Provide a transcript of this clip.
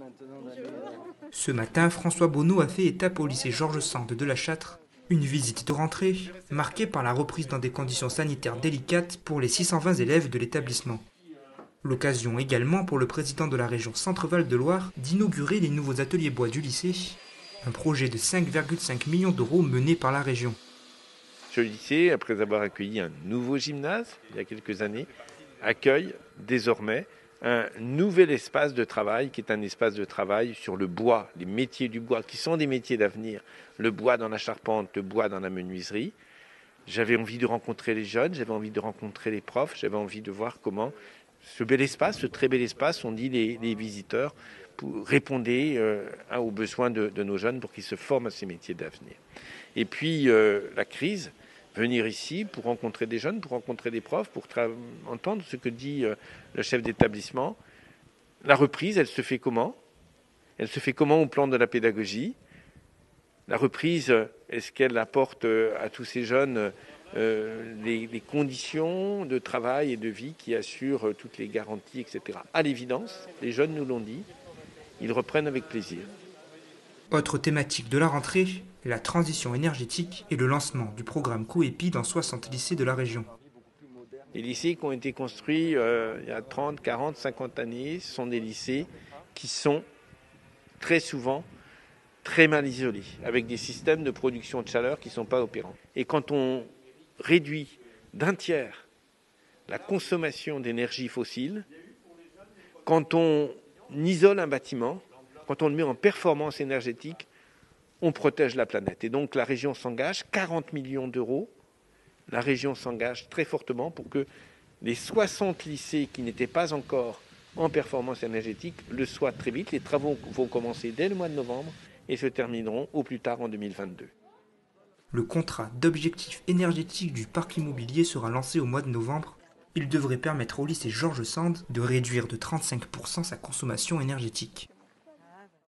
Ce matin, François Bonneau a fait étape au lycée Georges Sand de La Châtre. Une visite de rentrée marquée par la reprise dans des conditions sanitaires délicates pour les 620 élèves de l'établissement. L'occasion également pour le président de la région Centre-Val de Loire d'inaugurer les nouveaux ateliers bois du lycée, un projet de 5,5 millions d'euros mené par la région. Ce lycée, après avoir accueilli un nouveau gymnase il y a quelques années, accueille désormais un nouvel espace de travail qui est un espace de travail sur le bois, les métiers du bois qui sont des métiers d'avenir, le bois dans la charpente, le bois dans la menuiserie. J'avais envie de rencontrer les jeunes, j'avais envie de rencontrer les profs, j'avais envie de voir comment ce bel espace, ce très bel espace, on dit les visiteurs, répondaient aux besoins de nos jeunes pour qu'ils se forment à ces métiers d'avenir. Et puis la crise, venir ici pour rencontrer des jeunes, pour rencontrer des profs, pour entendre ce que dit le chef d'établissement. La reprise, elle se fait comment ? Elle se fait comment au plan de la pédagogie ? La reprise, est-ce qu'elle apporte à tous ces jeunes les conditions de travail et de vie qui assurent toutes les garanties, etc. À l'évidence, les jeunes nous l'ont dit, ils reprennent avec plaisir. Autre thématique de la rentrée, la transition énergétique et le lancement du programme COEPI dans 60 lycées de la région. Les lycées qui ont été construits il y a 30, 40, 50 années, ce sont des lycées qui sont très souvent très mal isolés, avec des systèmes de production de chaleur qui ne sont pas opérants. Et quand on réduit d'un tiers la consommation d'énergie fossile, quand on isole un bâtiment, quand on le met en performance énergétique, on protège la planète. Et donc la région s'engage, 40 millions d'euros, la région s'engage très fortement pour que les 60 lycées qui n'étaient pas encore en performance énergétique le soient très vite. Les travaux vont commencer dès le mois de novembre et se termineront au plus tard en 2022. Le contrat d'objectif énergétique du parc immobilier sera lancé au mois de novembre. Il devrait permettre au lycée Georges Sand de réduire de 35% sa consommation énergétique.